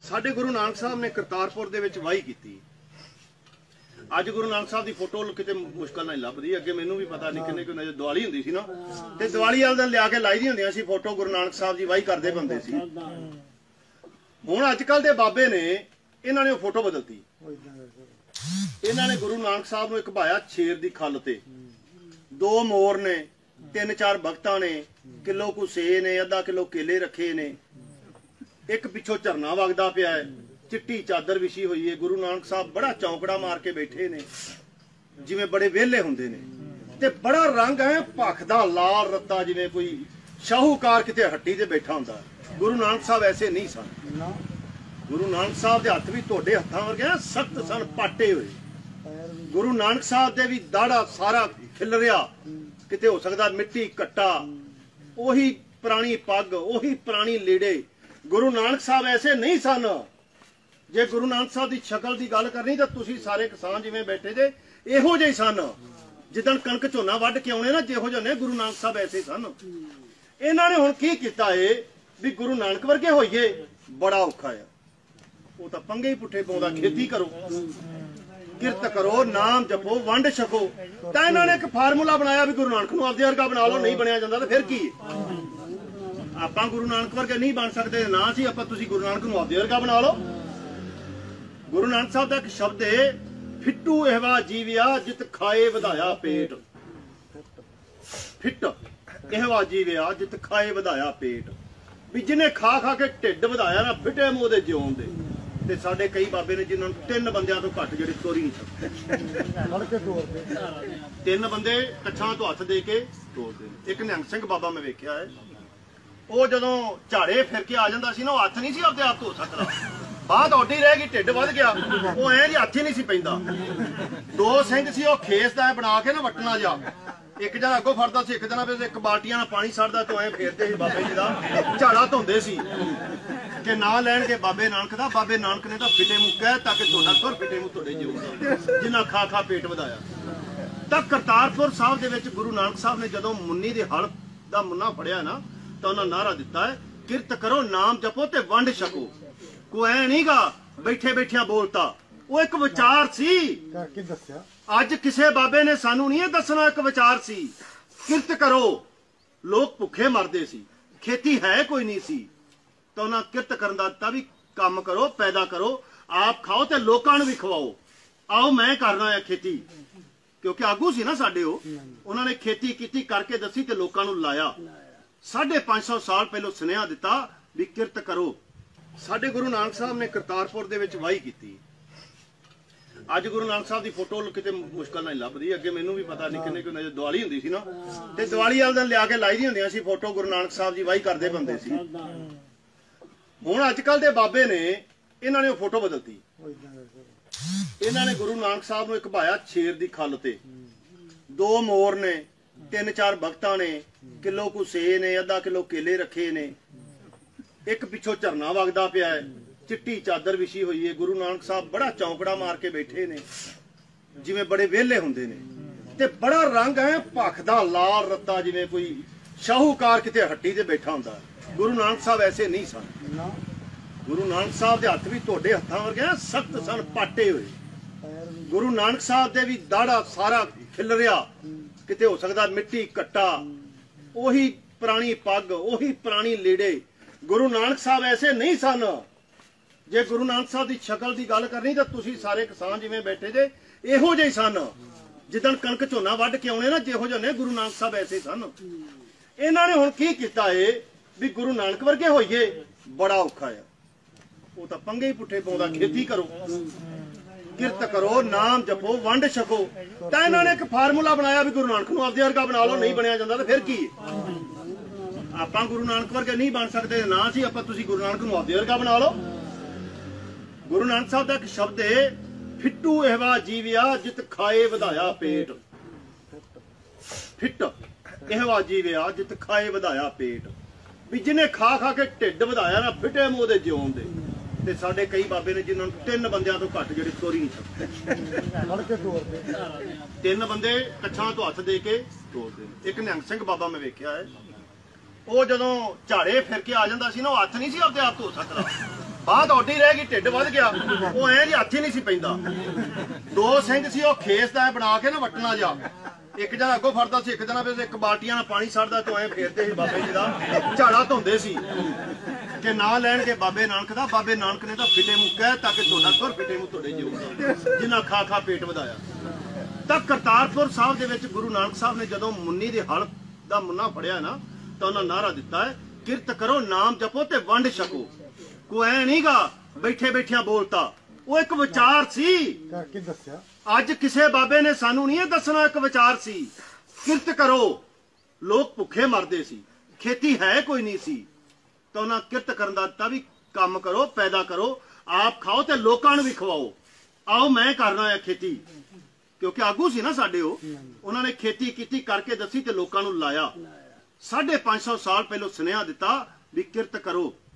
ਸਾਡੇ ਗੁਰੂ ਨਾਨਕ ਸਾਹਿਬ ਨੇ ਕਰਤਾਰਪੁਰ ਦੇ ਵਿੱਚ ਵਾਹੀ ਕੀਤੀ। ਅੱਜ ਗੁਰੂ ਨਾਨਕ ਸਾਹਿਬ ਦੀ ਫੋਟੋ ਕਿਤੇ ਮੁਸ਼ਕਲ ਨਾਲ ਲੱਭਦੀ। ਅੱਗੇ ਮੈਨੂੰ ਵੀ ਪਤਾ ਨਹੀਂ ਕਿੰਨੇ ਕਿੰਨੇ ਦੀਵਾਲੀ ਹੁੰਦੀ ਸੀ ਨਾ, ਤੇ ਦੀਵਾਲੀ ਵਾਲੇ ਦਿਨ ਲਿਆ ਕੇ ਲਾਈ ਦੀਆਂ ਹੁੰਦੀਆਂ ਸੀ ਫੋਟੋ, ਗੁਰੂ ਨਾਨਕ ਸਾਹਿਬ ਦੀ ਵਾਹੀ ਕਰਦੇ ਬੰਦੇ ਸੀ। ਹੁਣ ਅੱਜ ਕੱਲ ਦੇ ਬਾਬੇ ਨੇ ਇਹਨਾਂ ਨੇ ਉਹ ਫੋਟੋ ਬਦਲਤੀ। ਇਹਨਾਂ ਨੇ ਗੁਰੂ ਨਾਨਕ ਸਾਹਿਬ ਨੂੰ ਇੱਕ ਭਾਇਆ ਸ਼ੇਰ ਦੀ ਖੱਲ ਤੇ, 2 ਮੋਰ ਨੇ, 3-4 ਭਗਤਾਂ ਨੇ, ਕਿਲੋ ਕੁ ਸੇ ਨੇ, ਅੱਧਾ ਕਿਲੋ ਕੇਲੇ ਰੱਖੇ ਨੇ, ਇੱਕ ਪਿੱਛੋਂ ਝਰਨਾ ਵਗਦਾ ਪਿਆ ਹੈ, चिट्टी चादर विछी हुई है। गुरु नानक साहब बड़ा चौंकड़ा मार के बैठे ने, जिवें बड़े वेले हुंदे ने, ते बड़ा रंग है भखदा लाल रत्ता, जिवें कोई शाहूकार किते हट्टी ते बैठा हुंदा। गुरु नानक साहब ऐसे नहीं सन। गुरु नानक साहब दे हत्थ भी तुहाडे हत्थां वर्गे सख्त सन, पाटे हुए। गुरु नानक साहब दे भी दाड़ा सारा खिलरिया, किते हो सकदा मिट्टी कट्टा, ओही पुरानी पग, ओही पुरानी लीड़े। गुरु नानक साहब ऐसे नहीं सन। जे गुरु नानक साहब की शक्ल की गल करनी तो तुसी सारे किसान जिवें बैठे जे इहो जिहे सन। जिदन कणक झोना वढ के आउणे ना, जिहो जिहे गुरु नानक साहब ऐसे सन। इन्हां ने हुण की कीता है भी गुरु नानक वर्गे होइए, बड़ा औखा है। वो तां पंगे ही पुट्ठे पाउंदा। खेती करो, किरत करो, नाम जपो, वंड छको। तां इन्हां ने एक फार्मूला बनाया भी गुरु नानक नूं आपदे वर्गा बना लो। नहीं बनया जांदा तां फिर की आपां गुरु नानक वर्गे नहीं बन सकदे ना सी आपां तुसीं गुरु नानक नूं आपदे वर्गा बना लो। गुरु नानक साहब का एक शब्द है, फिट्टू एहवा जीविया जित खाए वधाया पेट। फिट एहवा जीविया जित खाए वधाया पेट, भी जिन्हें खा खा के ढिड वधाया ना, फिटे मूंह दे जिउण दे। ते साडे कई बाबे ने जिन्हां नूं 3 बंदियां तो घट जिहड़े तोरी नहीं सकदे। 3 बंदे कच्छां तो हत्थ दे के तोड़दे ने। एक निहंग सिंह बाबा मैं वेखिया है, वो जदों झाड़े फिर के आ जांदा सी ना, हत्थ नहीं सी आपदे आप धो सकदा। बात ओडी रह गई, ढिड वध गया, वो ऐ जी हथ ही नहीं सी पैंदा। 2 सिंह सी, वो खेस दा बना के ना वटना जा, एक जना अगों फड़दा सी, एक जना एक बाल्टियां नाल पानी सड़दा, तो ऐ फेरदे सी बाबे जी दा झाड़ा धोंदे सी कि ना लैणगे बाबे नानक दा। बाबे नानक ने तां फिटे मूंह कहता कि तुहाडा तुर फिटे मूंह तुहाडे जिउंदा, जिन्हां खा खा पेट वधाया। तां करतारपुर साहब दे विच गुरु नानक साहब ने जदों मुन्नी दे हल दा मुन्ना फड़िया ना, तां उन्हां नारा दिता है, किरत करो, नाम जपो ते वंड छको। कोई ऐ नहीं गा बैठे बैठिया बोलता, वो एक विचार सी। अज किसे बाबे ने सानू नहीं दसना, एक विचार सी। किरत करो, लोग भुखे मरदे सी, खेती है कोई नहीं सी, तो उन्हें किरत करन दा दिता भी काम करो, पैदा करो, आप खाओ ते लोकां नूं भी खवाओ। आओ मैं करना है खेती, क्योंकि आगू सी ना साडे, उन्होंने खेती कीती करके दसी ते लोकां नूं लाया। 550 साल पहलों सुनेहा दिता भी किरत करो। साडे गुरु नानक साहब ने करतारपुर दे विच वाही कीती। अज गुरु नानक साहब की फोटो किते मुश्किल नहीं लभदी। अगे मैनूं भी पता नहीं किन्ने किन्ने दिवाली हुंदी सी ना, ते दिवाली वाले दिन लिया के लाई दी हुंदियां सी फोटो, गुरु नानक साहब की वाही करदे बंदे सी। हुण अज कल दे बाबे ने इन्हां ने फोटो बदलती। इन्हां ने गुरु नानक साहब नूं एक भाया शेर दी खल ते, 2 मोर ने, 3-4 भगतां ने, किलो कु से ने, अद्धा किलो केले रखे ने, एक पिछों झरना वगदा पिया है, चिट्टी चादर विछी हुई है। गुरु नानक साहब बड़ा चौंकड़ा मार के बैठे ने, जिवें बड़े वेले हुंदे ने, ते बड़ा रंग है भखदा लाल रत्ता, जिवें कोई शाहूकार किते हट्टी ते बैठा हुंदा। गुरु नानक साहब ऐसे नहीं सन। गुरु नानक साहब दे हत्थ भी तुहाडे हत्थां वर्गे सख्त सन, पाटे हुए। गुरु नानक साहब दे भी दाड़ा सारा खिलरिया, किते हो सकदा मिट्टी कट्टा, ओही पुरानी पग, ओही पुरानी लीड़े। गुरु नानक साहब ऐसे नहीं सन। जे गुरु नानक साहब की शक्ल की गल करनी तो तुसी सारे किसान जिवें बैठे जे इहो जिहे सन। जिदन कणक झोना वढ के आउणे ना, जिहो जिहे गुरु नानक साहब ऐसे सन। इन्हां ने हुण की कीता है भी गुरु नानक वर्गे होइए, बड़ा औखा है। वो तां पंगे ही पुट्ठे पाउंदा। खेती करो, किरत करो, नाम जपो, वंड छको। तां इन्हां ने एक फार्मूला बनाया भी गुरु नानक नूं आपदे वर्गा बना लो। नहीं बनया जांदा तां फिर की आपां गुरु नानक वर्गे नहीं बन सकदे ना सी आपां तुसीं गुरु नानक नूं आपदे वर्गा बना लो। गुरु नानक साहब का एक शब्द है, फिट्टू एहवा जीविया जित खाए वधाया पेट। फिट एहवा जीविया जित खाए वधाया पेट, भी जिन्हें खा खा के ढिड वधाया ना, फिटे मूंह दे जिउण दे। ते साडे कई बाबे ने जिन्हां नूं 3 बंदियां तो घट जिहड़े तोरी नहीं सकदे। 3 बंदे कच्छां तो हत्थ दे के तोड़दे ने। एक निहंग सिंह बाबा मैं वेखिया है, वो जदों झाड़े फिर के आ जांदा सी ना, वो हत्थ नहीं सी आपदे आप धो सकदा। ਬਾਤ ਔਡੀ ਰਹਿ ਗਈ, ਢਿੱਡ ਵੱਧ ਗਿਆ। ਉਹ ਐ ਜੀ ਹੱਥ ਹੀ ਨਹੀਂ ਸੀ ਪੈਂਦਾ। ਦੋ ਸਿੰਘ ਸੀ, ਉਹ ਖੇਸ ਦਾ ਬਣਾ ਕੇ ਨਾ ਵਟਣਾ ਜਾ, ਇੱਕ ਜਣਾ ਅੱਗੋਂ ਫੜਦਾ ਸੀ, ਇੱਕ ਜਣਾ ਫਿਰ ਇੱਕ ਬਾਲਟੀਆਂ ਨਾਲ ਪਾਣੀ ਛੱਡਦਾ ਤੇ ਐ ਫੇਰਦੇ ਸੀ ਬਾਬੇ ਜੀ ਦਾ ਝਾੜਾ ਧੋਂਦੇ ਸੀ ਕਿ ਨਾ ਲੈਣਗੇ ਬਾਬੇ ਨਾਨਕ ਦਾ। ਬਾਬੇ ਨਾਨਕ ਨੇ ਤਾਂ ਫਿੱਟੇ ਮੂੰਹ ਕਹਿਤਾ ਕਿ ਤੁਹਾਡਾ ਸੁਰ ਫਿੱਟੇ ਮੂੰਹ ਤੁਹਾਡੇ ਜਿਉਂ ਜਿਨ੍ਹਾਂ ਖਾ ਖਾ ਪੇਟ ਵਧਾਇਆ। ਤਾਂ ਕਰਤਾਰਪੁਰ ਸਾਹਿਬ ਦੇ ਵਿੱਚ ਗੁਰੂ ਨਾਨਕ ਸਾਹਿਬ ਨੇ ਜਦੋਂ ਮੁੰਨੀ ਦੇ ਹਲ ਦਾ ਮੁੰਨਾ ਫੜਿਆ ਨਾ, ਤਾਂ ਉਹਨਾਂ ਨਾਰਾ ਦਿੱਤਾ ਹੈ, ਕਿਰਤ ਕਰੋ, ਨਾਮ ਜਪੋ ਤੇ ਵੰਡ ਛਕੋ। ਕੋਈ ਐ ਨਹੀਂਗਾ ਬੈਠੇ ਬੈਠਿਆਂ ਬੋਲਤਾ, ਉਹ ਇੱਕ ਵਿਚਾਰ ਸੀ। ਕਰਕੇ ਦੱਸਿਆ ਅੱਜ ਕਿਸੇ ਬਾਬੇ ਨੇ ਸਾਨੂੰ ਨਹੀਂ ਇਹ ਦੱਸਣਾ, ਇੱਕ ਵਿਚਾਰ ਸੀ। ਕਿਰਤ ਕਰੋ, ਲੋਕ ਭੁੱਖੇ ਮਰਦੇ ਸੀ, ਖੇਤੀ ਹੈ ਕੋਈ ਨਹੀਂ ਸੀ, ਤਾਂ ਉਹਨਾਂ ਕਿਰਤ ਕਰਨ ਦਾ ਦਿੱਤਾ ਵੀ ਕੰਮ ਕਰੋ, ਪੈਦਾ ਕਰੋ, ਆਪ ਖਾਓ ਤੇ ਲੋਕਾਂ ਨੂੰ ਵੀ ਖਵਾਓ। ਆਓ ਮੈਂ ਕਰਨਾ ਹੈ ਖੇਤੀ, ਕਿਉਂਕਿ ਆਗੂ ਸੀ ਨਾ ਸਾਡੇ ਉਹ। ਉਹਨਾਂ ਨੇ ਖੇਤੀ ਕੀਤੀ, ਕਰਕੇ ਦੱਸੀ ਤੇ ਲੋਕਾਂ ਨੂੰ ਲਾਇਆ। 550 ਸਾਲ ਪਹਿਲਾਂ ਸੁਨੇਹਾ ਦਿੱਤਾ ਵੀ ਕਿਰਤ ਕਰੋ।